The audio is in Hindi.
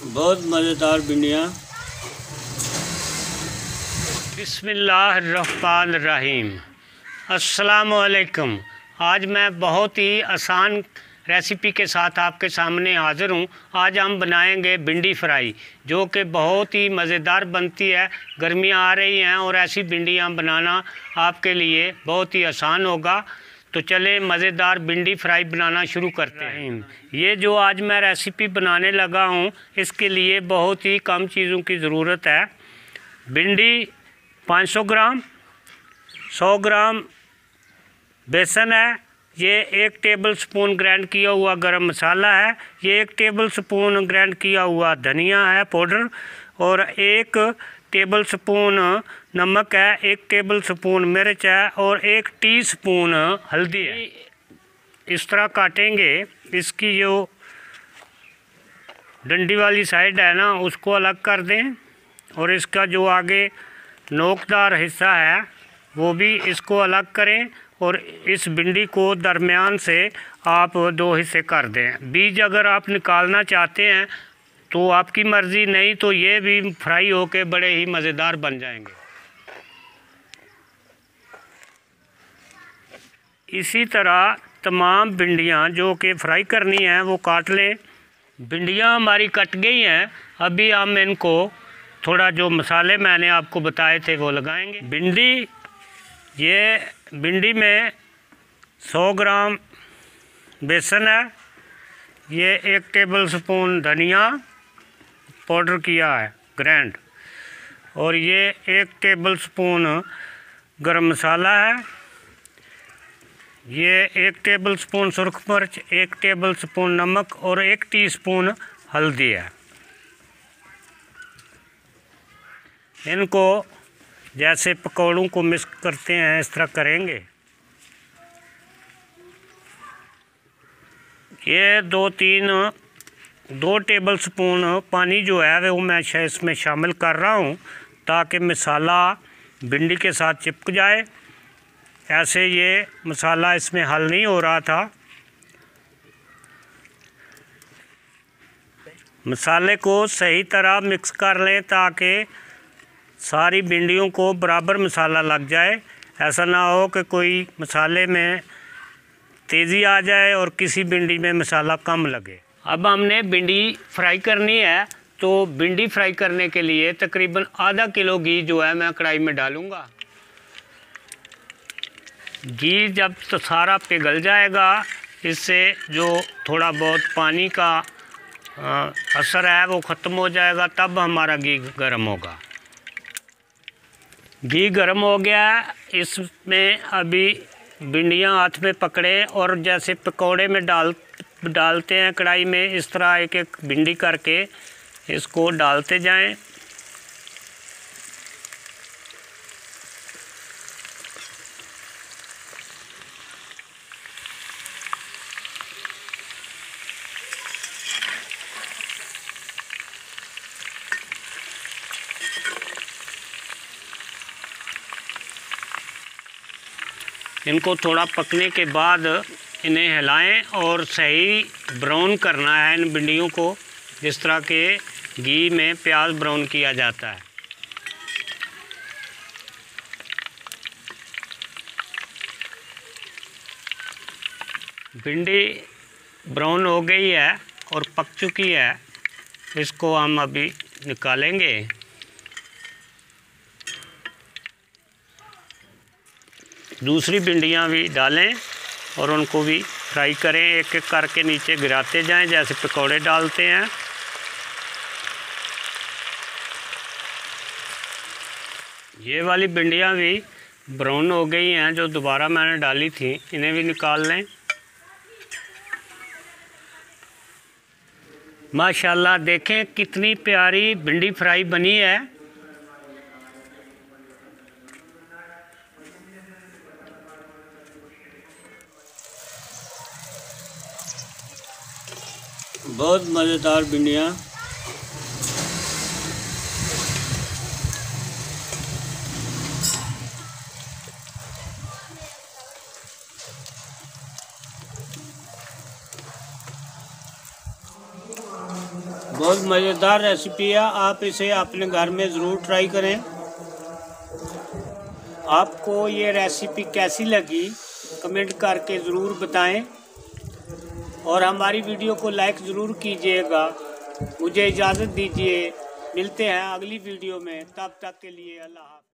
बहुत मज़ेदार भिंडियाँ। बिस्मिल्लाहिर्रहमानिर्रहीम। अस्सलामुअलैकुम। आज मैं बहुत ही आसान रेसिपी के साथ आपके सामने हाज़िर हूँ। आज हम बनाएंगे भिंडी फ्राई, जो कि बहुत ही मज़ेदार बनती है। गर्मियाँ आ रही हैं और ऐसी भिंडियाँ बनाना आपके लिए बहुत ही आसान होगा। तो चलें मज़ेदार भिंडी फ्राई बनाना शुरू करते हैं। ये जो आज मैं रेसिपी बनाने लगा हूँ, इसके लिए बहुत ही कम चीज़ों की ज़रूरत है। भिंडी 500 ग्राम, 100 ग्राम बेसन है, ये 1 टेबल स्पून ग्राइंड किया हुआ गरम मसाला है, ये 1 टेबल स्पून ग्राइंड किया हुआ धनिया है पाउडर, और 1 टेबल स्पून नमक है, 1 टेबल स्पून मिर्च है, और 1 टीस्पून हल्दी है। इस तरह काटेंगे। इसकी जो डंडी वाली साइड है ना, उसको अलग कर दें, और इसका जो आगे नोकदार हिस्सा है वो भी इसको अलग करें, और इस भिंडी को दरमियान से आप 2 हिस्से कर दें। बीज अगर आप निकालना चाहते हैं तो आपकी मर्ज़ी, नहीं तो ये भी फ्राई होके बड़े ही मज़ेदार बन जाएंगे। इसी तरह तमाम भिंडियाँ जो कि फ्राई करनी हैं वो काट लें। भिंडियाँ हमारी कट गई हैं। अभी हम इनको थोड़ा जो मसाले मैंने आपको बताए थे वो लगाएंगे। भिंडी में 100 ग्राम बेसन है, ये 1 टेबल स्पून धनिया पाउडर किया है ग्राइंड, और ये 1 टेबल स्पून गरम मसाला है, ये 1 टेबल स्पून सुरख मिर्च, 1 टेबल स्पून नमक, और 1 टीस्पून हल्दी है। इनको जैसे पकौड़ों को मिक्स करते हैं इस तरह करेंगे। ये 2 टेबल स्पून पानी जो है वो मैं इसमें शामिल कर रहा हूँ, ताकि मसाला भिंडी के साथ चिपक जाए। ऐसे ये मसाला इसमें हल नहीं हो रहा था। मसाले को सही तरह मिक्स कर लें ताकि सारी भिंडियों को बराबर मसाला लग जाए। ऐसा ना हो कि कोई मसाले में तेज़ी आ जाए और किसी भिंडी में मसाला कम लगे। अब हमने भिंडी फ्राई करनी है, तो भिंडी फ्राई करने के लिए तकरीबन आधा किलो घी जो है मैं कढ़ाई में डालूँगा। घी जब तो सारा पिघल जाएगा, इससे जो थोड़ा बहुत पानी का असर है वो ख़त्म हो जाएगा, तब हमारा घी गर्म होगा। घी गर्म हो गया। इसमें अभी भिंडियाँ हाथ में पकड़े और जैसे पकौड़े में डालते हैं कढ़ाई में, इस तरह एक एक भिंडी करके इसको डालते जाएं। इनको थोड़ा पकने के बाद इन्हें हिलाएं और सही ब्राउन करना है इन भिंडियों को, जिस तरह के घी में प्याज ब्राउन किया जाता है। भिंडी ब्राउन हो गई है और पक चुकी है। इसको हम अभी निकालेंगे। दूसरी भिंडियाँ भी डालें और उनको भी फ्राई करें, एक एक करके नीचे गिराते जाएं जैसे पकौड़े डालते हैं। ये वाली भिंडियाँ भी ब्राउन हो गई हैं जो दोबारा मैंने डाली थी, इन्हें भी निकाल लें। माशाल्लाह देखें कितनी प्यारी भिंडी फ्राई बनी है। बहुत मज़ेदार भिंडियाँ। बहुत मज़ेदार रेसिपी है। आप इसे अपने घर में ज़रूर ट्राई करें। आपको ये रेसिपी कैसी लगी कमेंट करके ज़रूर बताएं और हमारी वीडियो को लाइक ज़रूर कीजिएगा। मुझे इजाज़त दीजिए, मिलते हैं अगली वीडियो में, तब तक के लिए अल्लाह हाफ़िज़।